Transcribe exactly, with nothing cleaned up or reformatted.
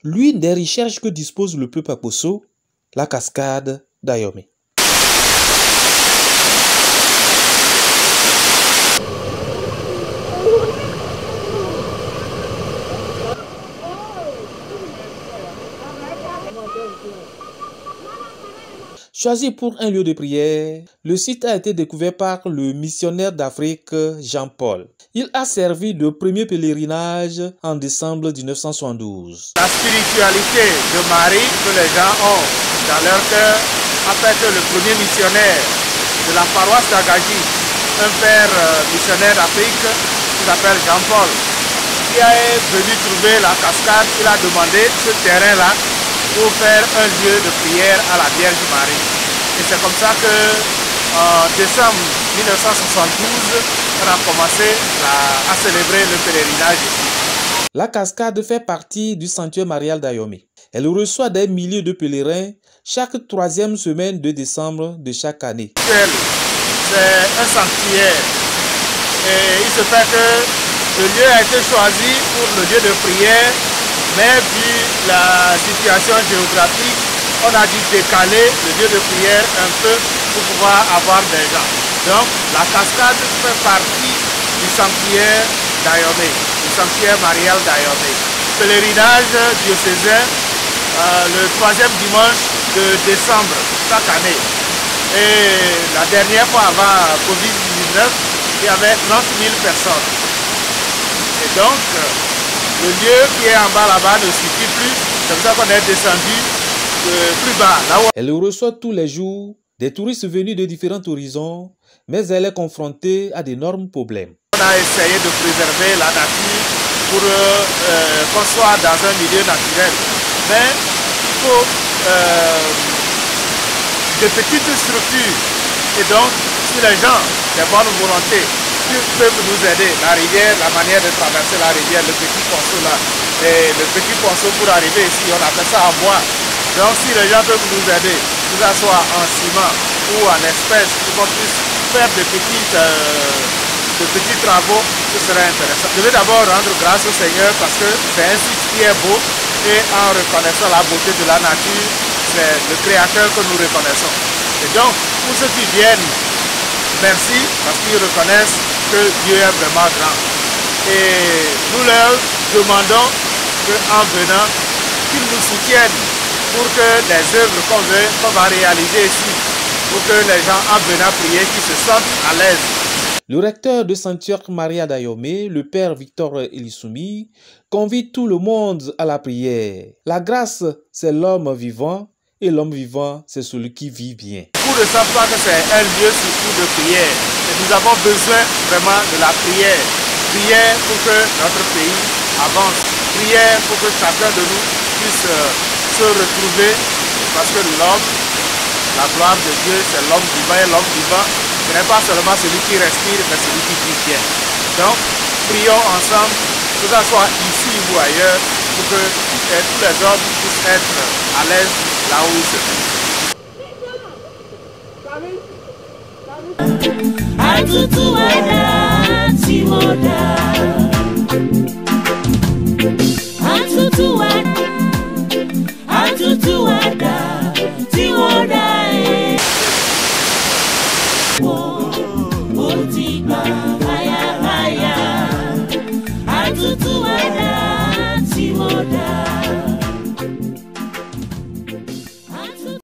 l'une des richesses que dispose le peuple Akoso, la cascade d'Ayomé. Choisi pour un lieu de prière, le site a été découvert par le missionnaire d'Afrique Jean-Paul. Il a servi de premier pèlerinage en décembre mille neuf cent soixante-douze. La spiritualité de Marie que les gens ont dans leur cœur a fait que le premier missionnaire de la paroisse d'Agaji, un père missionnaire d'Afrique qui s'appelle Jean-Paul, qui est venu trouver la cascade, il a demandé ce terrain-là pour faire un lieu de prière à la Vierge Marie. Et c'est comme ça que en décembre mille neuf cent soixante-douze, on a commencé à, à célébrer le pèlerinage ici. La cascade fait partie du sanctuaire marial d'Ayomé. Elle reçoit des milliers de pèlerins chaque troisième semaine de décembre de chaque année. C'est un sanctuaire et il se fait que le lieu a été choisi pour le lieu de prière, mais vu la situation géographique, on a dû décaler le lieu de prière un peu pour pouvoir avoir des gens. Donc la cascade fait partie du sanctuaire d'Ayomé, du sanctuaire marial d'Ayomé. Pèlerinage diocésain euh, le troisième dimanche de décembre chaque année. Et la dernière fois avant Covid dix-neuf, il y avait trente mille personnes. Et donc, le lieu qui est en bas là-bas ne suffit plus. C'est pour ça qu'on est descendu euh, plus bas. Là où... Elle reçoit tous les jours des touristes venus de différents horizons, mais elle est confrontée à d'énormes problèmes. On a essayé de préserver la nature pour euh, euh, qu'on soit dans un milieu naturel. Mais il faut euh, de petites structures. Et donc, si les gens, les bonnes volontés, peuvent nous aider, la rivière, la manière de traverser la rivière, le petit ponceau là, et le petit ponceau pour arriver ici, on appelle ça en bois. Donc si les gens peuvent nous aider, que ce soit en ciment ou en espèces, pour qu'on puisse faire de, petites, euh, de petits travaux, ce serait intéressant. Je vais d'abord rendre grâce au Seigneur parce que c'est un site qui est beau et en reconnaissant la beauté de la nature, c'est le Créateur que nous reconnaissons. Et donc, pour ceux qui viennent, merci parce qu'ils reconnaissent que Dieu est vraiment grand. Et nous leur demandons qu'en venant, qu'ils nous soutiennent pour que les œuvres qu'on veut, qu'on va réaliser ici, pour que les gens en venant prier, qu'ils se sentent à l'aise. Le recteur de Sanctuaire Maria d'Ayomé, le père Victor Elissoumi, convie tout le monde à la prière. La grâce, c'est l'homme vivant, et l'homme vivant, c'est celui qui vit bien. Beaucoup ne savent pas que c'est un lieu surtout de prière. Et nous avons besoin vraiment de la prière. Prière pour que notre pays avance. Prière pour que chacun de nous puisse euh, se retrouver. Parce que l'homme, la gloire de Dieu, c'est l'homme vivant. Et l'homme vivant, ce n'est pas seulement celui qui respire, mais celui qui vit bien. Donc, prions ensemble, que ce soit ici ou ailleurs, pour que et tous les hommes puissent être à l'aise là où ils se trouvent. Atutu ada timoda, atutu ada, atutu ada timoda.